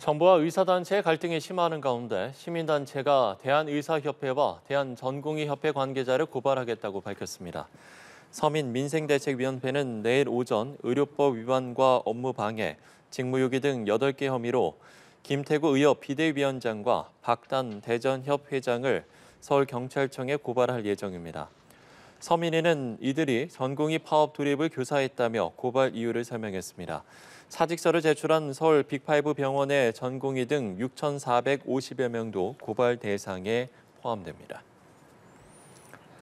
정부와 의사단체의 갈등이 심화하는 가운데 시민단체가 대한의사협회와 대한전공의협회 관계자를 고발하겠다고 밝혔습니다. 서민민생대책위원회는 내일 오전 의료법 위반과 업무방해, 직무유기 등 8개 혐의로 김태구 의협 비대위원장과 박단 대전협 회장을 서울경찰청에 고발할 예정입니다. 서민회는 이들이 전공의 파업 돌입을 교사했다며 고발 이유를 설명했습니다. 사직서를 제출한 서울 빅5 병원의 전공의 등 6,450여 명도 고발 대상에 포함됩니다.